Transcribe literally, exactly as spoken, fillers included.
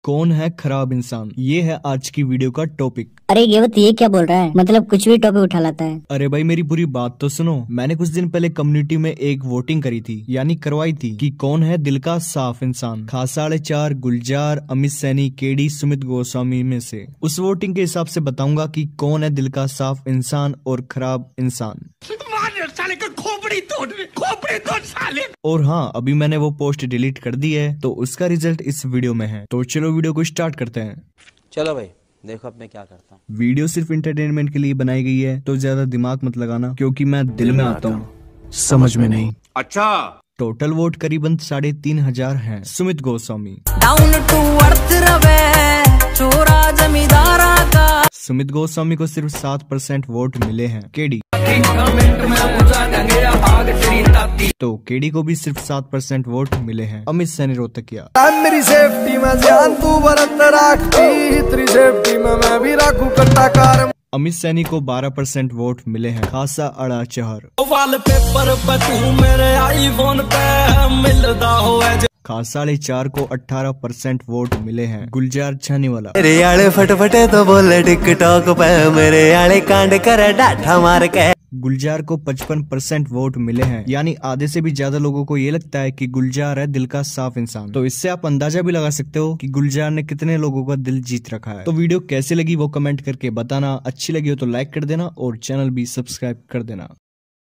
कौन है खराब इंसान, ये है आज की वीडियो का टॉपिक। अरे ये वो ये क्या बोल रहा है, मतलब कुछ भी टॉपिक उठा लाता है। अरे भाई मेरी पूरी बात तो सुनो। मैंने कुछ दिन पहले कम्युनिटी में एक वोटिंग करी थी, यानी करवाई थी कि कौन है दिल का साफ इंसान। खासाड़े चार, गुलजार, अमित सैनी, केडी, सुमित गोस्वामी में से उस वोटिंग के हिसाब से बताऊंगा कि कौन है दिल का साफ इंसान और खराब इंसान। साले का खोपड़ी तोड़, खोपड़ी तोड़ साले। और हाँ, अभी मैंने वो पोस्ट डिलीट कर दी है, तो उसका रिजल्ट इस वीडियो में है। तो चलो वीडियो को स्टार्ट करते हैं। चलो भाई देखो अब मैं क्या करता हूँ। वीडियो सिर्फ इंटरटेनमेंट के लिए बनाई गई है, तो ज्यादा दिमाग मत लगाना, क्योंकि मैं दिल में आता हूँ, समझ में नहीं। अच्छा, टोटल वोट करीबन साढ़े तीन हजार है। Sumit Goswami down to earth रवे चोरा जमींदारा का। सुमित गोस्वामी को सिर्फ सात परसेंट वोट मिले हैं। केडी तो केडी को भी सिर्फ सात परसेंट वोट मिले हैं। अमित सैनी रोहतकिया मेरी सेफ्टी में ध्यान तू बरत रखती, तेरी सेफ्टी में मैं भी रखूं कट्टा कार। अमित सैनी को बारह परसेंट वोट मिले हैं। खासा अड़ा चहर वॉलपेपर पे तू मेरे आईफोन पे मिलदा होवे। खासाड़े चार को अठारह परसेंट वोट मिले हैं। गुलजार छानीवाला मेरे आले फटफटे तो बोले टिकटॉक पे, मेरे आले कांड करे डाठा मार के। गुलजार को पचपन परसेंट वोट मिले हैं, यानी आधे से भी ज्यादा लोगों को ये लगता है कि गुलजार है दिल का साफ इंसान। तो इससे आप अंदाजा भी लगा सकते हो कि गुलजार ने कितने लोगों का दिल जीत रखा है। तो वीडियो कैसे लगी वो कमेंट करके बताना। अच्छी लगी हो तो लाइक कर देना और चैनल भी सब्सक्राइब कर देना।